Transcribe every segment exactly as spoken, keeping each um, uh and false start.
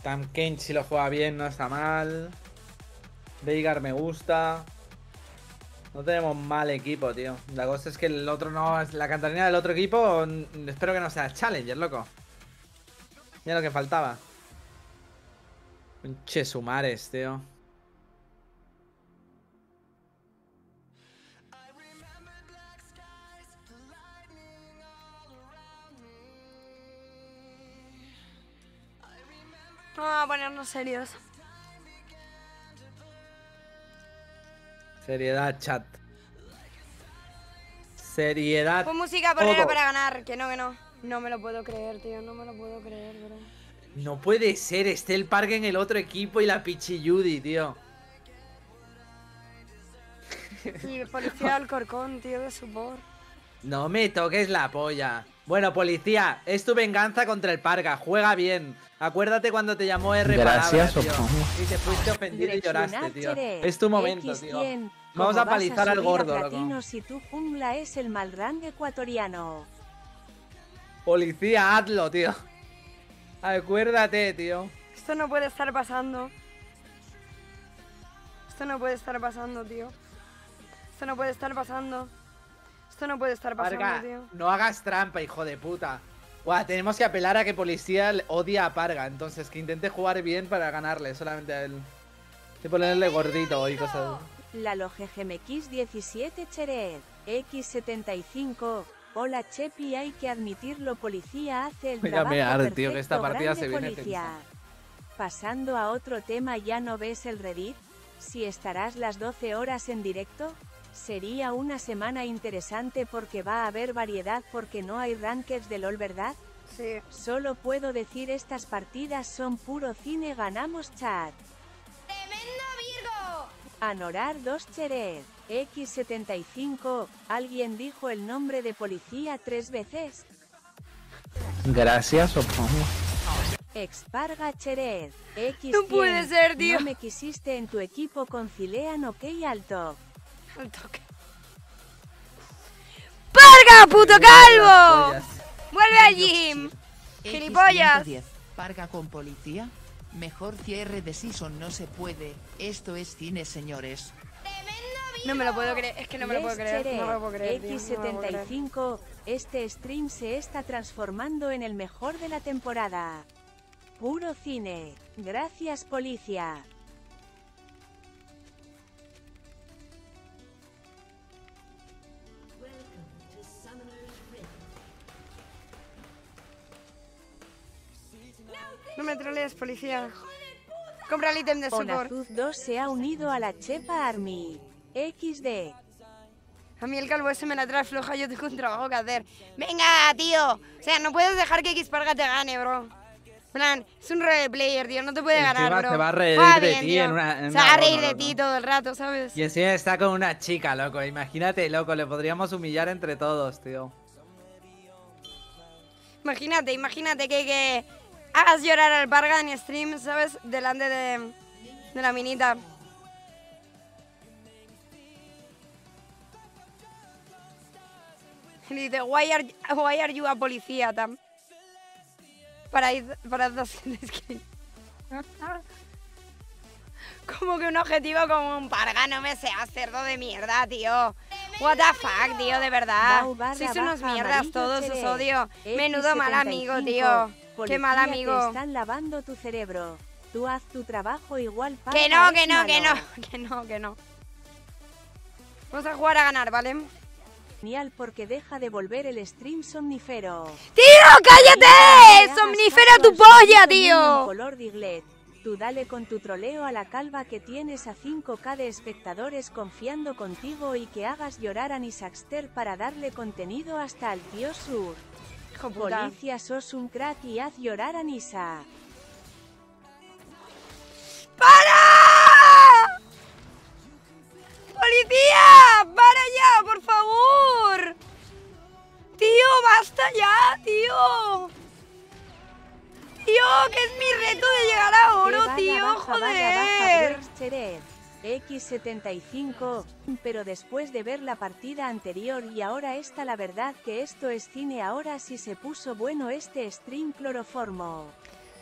Tam Kane si lo juega bien no está mal. Veigar me gusta. No tenemos mal equipo, tío. La cosa es que el otro no... La cantarina del otro equipo... Espero que no sea Challenger, loco. Mira lo que faltaba. Pinche Sumares, tío. Vamos a ponernos serios. Seriedad, chat. Seriedad. Pon música por era todo. para ganar. Que no, que no. No me lo puedo creer, tío. No me lo puedo creer, bro. No puede ser. Esté el parque en el otro equipo y la Pichiyudi, tío. Y policía del Corcón, tío, de support. No me toques la polla. Bueno, policía, es tu venganza contra el Parga. Juega bien. Acuérdate cuando te llamó R Gracias, palabra, tío. Ojo. Y te fuiste ofendido y lloraste, tío. Es tu momento, tío. Vamos a palizar al gordo, loco. Si tu jungla es el Malrang ecuatoriano. Policía, hazlo, tío. Acuérdate, tío. Esto no puede estar pasando. Esto no puede estar pasando, tío. Esto no puede estar pasando. Esto no puede estar pasando, Parga, tío. no hagas trampa, hijo de puta. Buah, tenemos que apelar a que policía odia a Parga. Entonces, que intente jugar bien para ganarle solamente a él. Y ponerle gordito y cosas. Lalo G G M X diecisiete Cheret. X setenta y cinco. Hola Chepi, hay que admitirlo, policía hace el Voy a trabajo mear, perfecto, tío, que esta partida grande se viene policía. Pasando a otro tema, ¿ya no ves el Reddit? Si estarás las doce horas en directo, sería una semana interesante porque va a haber variedad porque no hay rankeds de LOL, ¿verdad? Sí. Solo puedo decir estas partidas son puro cine, ganamos chat. ¡Tremendo Virgo! Anorar dos Cheret. X setenta y cinco. ¿Alguien dijo el nombre de policía tres veces? Gracias, Ojo. Exparga Cheret. X No puede ser, tío. No me quisiste en tu equipo con Cilean, ok, alto. Al toque. ¡Parga, puto calvo! ¡Vuelve al gym! ¡Gilipollas! Parga con policía. Mejor cierre de season no se puede. Esto es cine, señores. No me lo puedo creer, es que no me lo puedo Les creer, Cheret. no me lo puedo creer, tío, X no me lo puedo setenta y creer. cinco. Este stream se está transformando en el mejor de la temporada. Puro cine. Gracias, policía. No me trolees, policía. Compra el ítem de support. Onazuz dos se ha unido a la Chepa Army. equis de. A mí el calvo ese me la trae floja, yo tengo un trabajo que hacer. ¡Venga, tío! O sea, no puedes dejar que Xparga te gane, bro. En plan, es un role player, tío, no te puede Encima ganar, bro. se va a reír Juega de bien, ti tío. en una- en Se va una a reír ronda, de loco. ti todo el rato, ¿sabes? Y encima está con una chica, loco. Imagínate, loco. Le podríamos humillar entre todos, tío. Imagínate, imagínate que, que hagas llorar al Parga en stream, ¿sabes? Delante de, de la minita. Y dice, why are, why are you a policía, Tam? Para ir, para hacer screen. Como que un objetivo como un Parga, no me seas cerdo de mierda, tío. What the fuck, tío, de verdad. Bau barra Sois unos baja mierdas amarillo todos, os Cheret. odio. Menudo mal amigo, X setenta y tío. cinco. Qué mal Policía, amigo. Te están lavando tu cerebro. Tú haz tu trabajo igual. Que Parga no, es que no, que no, malo. que no, que no. Vamos a jugar a ganar, ¿vale? Genial, porque deja de volver el stream somnífero. ¡Tío, cállate! Hagas ¡Somnífera caso tu al polla, sonido tío! color Diglett. Tú dale con tu troleo a la calva que tienes a cinco K de espectadores confiando contigo y que hagas llorar a Nisaxter para darle contenido hasta al tío sur. Hijo puta. Policía, sos un crack y haz llorar a Nisa. ¡Para! ¡Policía! ¡Para ya, por favor! ¡Tío, basta ya, tío! ¡Tío, que es mi reto de llegar a oro, Que barra tío! baja, barra baja, ¡Joder! Breaks Cheret. X setenta y cinco, pero después de ver la partida anterior y ahora esta, la verdad que esto es cine, ahora sí se puso bueno este stream. Cloroformo.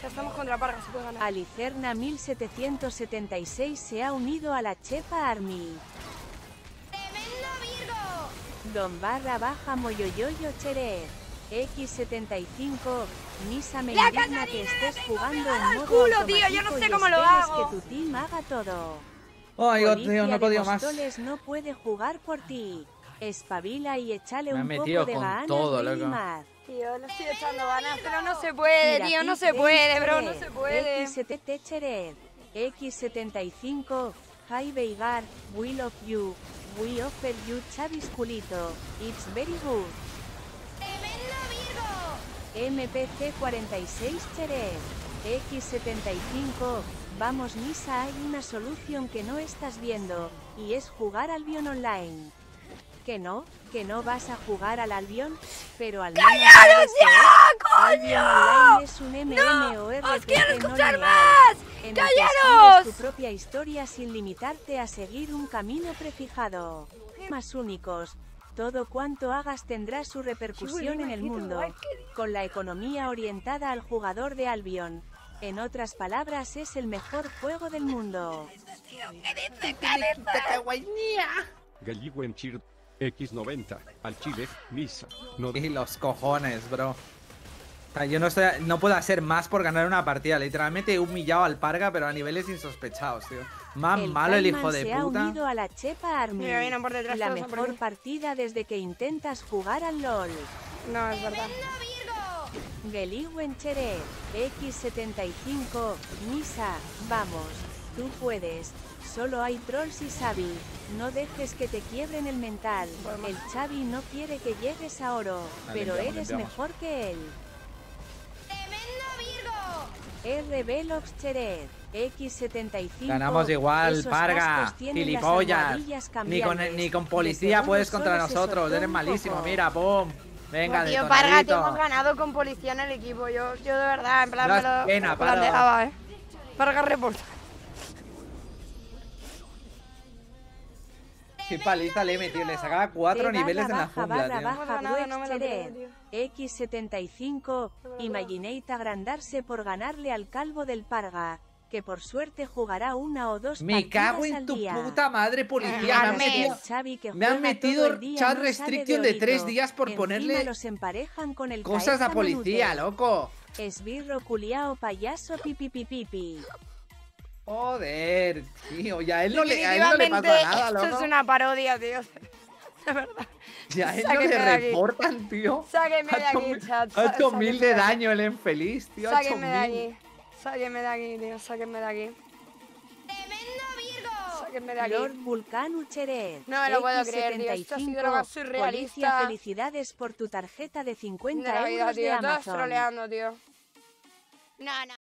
Ya estamos contra Parga, se puede ganar. Alicerna mil setecientos setenta y seis se ha unido a la Chepa Army. ¡Tremendo Virgo! Don barra baja moyoyoyo Cheret. X setenta y cinco. Misa me La indigna Catarina que la estés tengo jugando pegada en al modo culo, tío, yo no automático sé y cómo lo esperes hago. que tu team haga todo. Ay, God, Policía tío, no he de podido más. Móstoles no puede jugar por ti. Espabila y échale Me han un metido poco de con ganas, todo, Lady loco. Mad. Tío, le estoy echando ganas, pero no se puede, tío, no se puede, bro, no se puede. X setenta y Cheret. X setenta y cinco. Hi Veigar, we love you. We offer you Chavis culito. It's very good. ¡Tremendo Virgo! M P C cuarenta y seis Cheret. X setenta y cinco. Vamos Misa, hay una solución que no estás viendo, y es jugar Albion Online. ¿Que no? ¿Que no vas a jugar al Albion? Pero al menos ¡Callaros debes ser. ya, Albion coño! Online es un MMORPG ¡Os quiero no escuchar lineal, más! en el que ¡Callaros! escribes tu propia historia sin limitarte a seguir un camino prefijado. Más únicos. Todo cuanto hagas tendrá su repercusión en el mundo, con la economía orientada al jugador de Albion. En otras palabras, es el mejor juego del mundo. Galliguen Chir X noventa, al Chile, Misa, no Y los cojones, bro. O sea, yo no, estoy, no puedo hacer más por ganar una partida. Literalmente he humillado al Parga, pero a niveles insospechados, tío. Más El malo el Kaiman hijo de se ha puta. unido a la Chepa Army. Mira, vienen por detrás La todos a por mejor mí. partida desde que intentas jugar al LOL. No, es verdad. Geliwen Cheret, X setenta y cinco, Misa, vamos, tú puedes. Solo hay trolls y Xavi. No dejes que te quiebren el mental. El Xavi no quiere que llegues a oro, Ah, pero limpiamos, eres limpiamos. mejor que él. ¡Tremendo Virgo! R Velox Cheret, X setenta y cinco. Ganamos igual, esos Parga. cascos tienen las Gilipollas. almohadillas Ni con, cambiantes. ni con De policía seguro puedes solo contra se nosotros. soltó Eres un malísimo. poco. Mira, pum. Venga, No, tío, detonadito. Parga, te hemos ganado con policía en el equipo. Yo, yo de verdad, en plan, Das me lo, pena, me lo Parga. planteaba, eh. Parga reporta. Qué paliza le he metido. Le sacaba cuatro T niveles en la barra jungla, barra tío. baja No, no, no me lo Bruex creo, Cheret, X setenta y cinco. Imaginate agrandarse por ganarle al calvo del Parga, que por suerte jugará una o dos Me partidas cago en al tu día. puta madre, policía. Eh, Me han al mes. metido, El Xavi que me han juega metido todo el día chat no sale restriction de orito. tres días por Encima ponerle los emparejan con el cosas a Caeza policía, Manute. loco. Esbirro culiao payaso pipipipipi. Joder, tío. Ya a él no le, a él no le Definitivamente, pasa nada, esto loco. es una parodia, tío. De verdad. Ya a él no Sáquenme le de aquí. reportan, tío. Sáquenme de Ha hecho aquí, mil- chat. Ha hecho Sáquenme mil de de aquí. daño el infeliz, tío. Ha hecho Sáquenme de mil. aquí. Sáquenme de aquí, tío. Sáquenme de aquí. Sáquenme de aquí. Lord Vulcano Cheret. No me lo puedo creer, tío. Esto ha sido lo más surrealista. Policía, felicidades por tu tarjeta de De cincuenta la vida, euros de tío. Todos Amazon. troleando, tío. No, no.